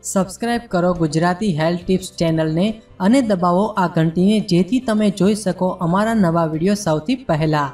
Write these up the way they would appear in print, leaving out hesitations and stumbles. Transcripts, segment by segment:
Subscribe કરો Gujarati health tips ચેનલને અને દબાવો આ ઘંટીને જેથી તમે જોઈ શકો અમારા નવા વિડીયો સૌથી પહેલા।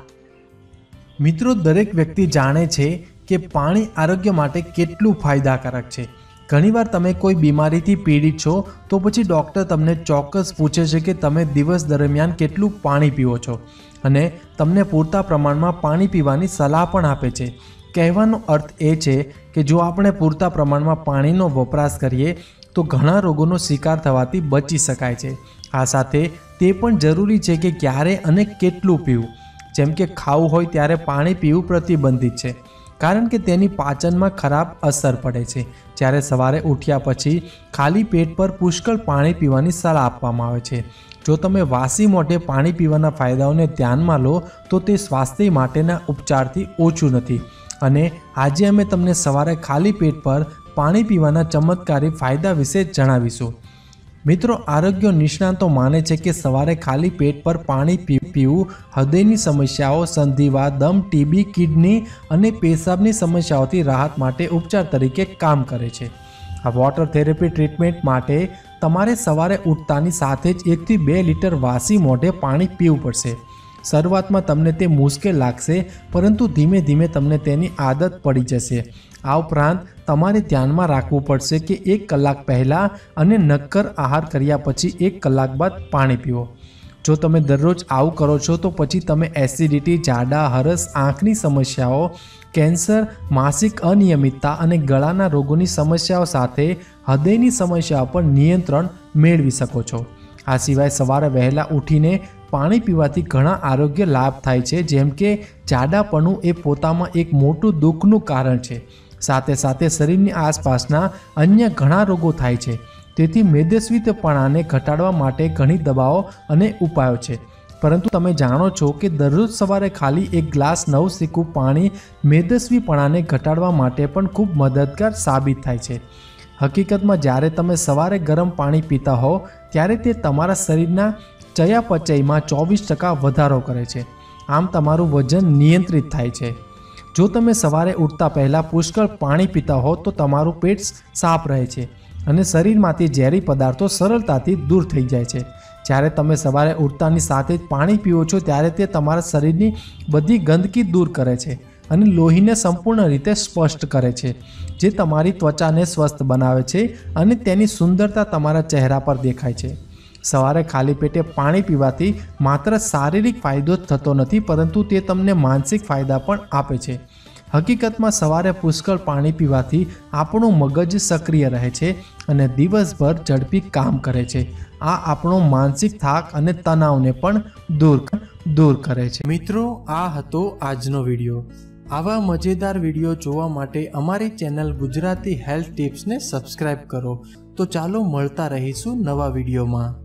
મિત્રો, દરેક વ્યક્તિ જાણે છે કે પાણી આરોગ્ય માટે કેટલું ફાયદાકારક છે। ઘણીવાર તમે કોઈ બીમારીથી પીડિત છો તો પછી ડૉક્ટર તમને ચોક્કસ પૂછે છે કે તમે દિવસ દરમિયાન કેટલું પાણી પીવો છો અને તમને પૂરતા પ્રમાણમાં પાણી પીવાની સલાહ પણ આપે છે। કહેવાનો અર્થ એ છે કે જો આપણે પૂરતા પ્રમાણમાં પાણીનો વપરાશ કરીએ તો ઘણા રોગોનો શિકાર થવાથી બચી શકાય છે। આ સાથે તે પણ જરૂરી છે કે ક્યારે અને કેટલું પીવું। જેમ કે ખાવું હોય ત્યારે પાણી પીવું પ્રતિબંધિત છે કારણ કે તેની પાચનમાં ખરાબ અસર પડે છે। જ્યારે સવારે ઉઠ્યા પછી ખાલી પેટ પર પુષ્કળ પાણી પીવાની સલાહ આપવામાં આવે છે। જો તમે વાસી મોઢે પાણી પીવાના ફાયદાઓને ધ્યાનમાં લો તો તે સ્વાસ્થ્ય માટેના ઉપચારથી ઓછું નથી અને આજે અમે તમને સવારે ખાલી પેટ પર પાણી પીવાના ચમત્કારી ફાયદા વિશે જણાવીશું। મિત્રો, આરોગ્ય નિષ્ણાતો માને છે કે સવારે ખાલી પેટ પર પાણી પીવું હૃદયની સમસ્યાઓ, સંધિવા, દમ, ટીબી, કિડની અને પેશાબની સમસ્યાઓથી રાહત માટે ઉપચાર તરીકે કામ કરે છે। આ વોટર થેરેપી ટ્રીટમેન્ટ માટે તમારે સવારે ઉઠતાની સાથે જ 1 થી 2 લીટર વાસી મોઢે પાણી પીવું પડશે। શરૂઆતમાં તમને તે મુશ્કેલ લાગશે પરંતુ ધીમે ધીમે તમને તેની આદત પડી જશે। આ ઉપરાંત તમારે ધ્યાનમાં રાખવું પડશે કે 1 કલાક પહેલાં અને નક્કર આહાર કર્યા પછી 1 કલાક બાદ પાણી પીવો। જો તમે દરરોજ આવું કરો છો તો પછી તમે એસિડિટી, જાડા, હરસ, આંખની સમસ્યાઓ, કેન્સર, માસિક અનિયમિતતા અને ગળાના રોગોની સમસ્યાઓ સાથે હૃદયની સમસ્યાઓ પર નિયંત્રણ મેળવી શકો છો। આ સિવાય સવારે વહેલા ઉઠીને પાણી પીવાથી ઘણા આરોગ્ય લાભ થાય છે, જેમ કે જાડાપણું એ પોતામાં એક મોટું દુઃખનું કારણ છે। સાથે સાથે શરીરની આસપાસના અન્ય ઘણા રોગો થાય છે। તેથી મેદસ્વીપણાને ઘટાડવા માટે ઘણી દવાઓ અને ઉપાયો છે, પરંતુ તમે જાણો છો કે દરરોજ સવારે ખાલી 1 ગ્લાસ નવશેકું પાણી મેદસ્વીપણાને ઘટાડવા માટે પણ ખૂબ મદદગાર સાબિત થાય છે। હકીકતમાં જ્યારે તમે સવારે ગરમ પાણી પીતા હો ત્યારે તે તમારા શરીરના ચયાપચયમાં 24% વધારો કરે છે। આમ તમારું વજન નિયંત્રિત થાય છે। જો તમે સવારે ઉઠતા પહેલાં પુષ્કળ પાણી પીતા હો તો તમારું પેટ સાફ રહે છે અને શરીરમાંથી ઝેરી પદાર્થો સરળતાથી દૂર થઈ જાય છે। જ્યારે તમે સવારે ઉઠતાની સાથે જ પાણી પીવો છો ત્યારે તે તમારા શરીરની બધી ગંદકી દૂર કરે છે અને લોહીને સંપૂર્ણ રીતે સ્પષ્ટ કરે છે, જે તમારી ત્વચાને સ્વસ્થ બનાવે છે અને તેની સુંદરતા તમારા ચહેરા પર દેખાય છે। સવારે ખાલી પેટે પાણી પીવાથી માત્ર શારીરિક ફાયદો જ થતો નથી પરંતુ તે તમને માનસિક ફાયદા પણ આપે છે। હકીકતમાં સવારે પુષ્કળ પાણી પીવાથી આપણું મગજ સક્રિય રહે છે અને દિવસભર ઝડપી કામ કરે છે। આ આપણો માનસિક થાક અને તણાવને પણ દૂર કરે છે। મિત્રો, આ હતો આજનો વિડીયો। આવા મજેદાર વિડીયો જોવા માટે અમારી ચેનલ ગુજરાતી હેલ્થ ટિપ્સને સબસ્ક્રાઇબ કરો। તો ચાલો મળતા રહીશું નવા વિડીયોમાં।